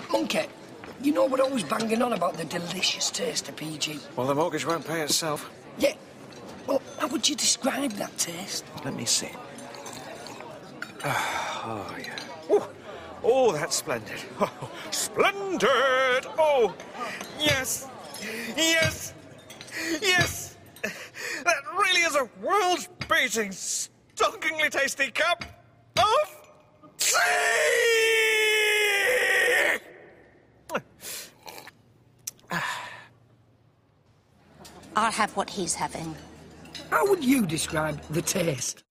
Monkey, you know we're always banging on about the delicious taste of PG. Well, the mortgage won't pay itself. Yeah. Well, how would you describe that taste? Let me see. Oh, yeah. Ooh. Oh, that's splendid. Oh, splendid! Oh, yes! Yes! Yes! That really is a world-beating, stonkingly tasty cup of tea! I'll have what he's having. How would you describe the taste?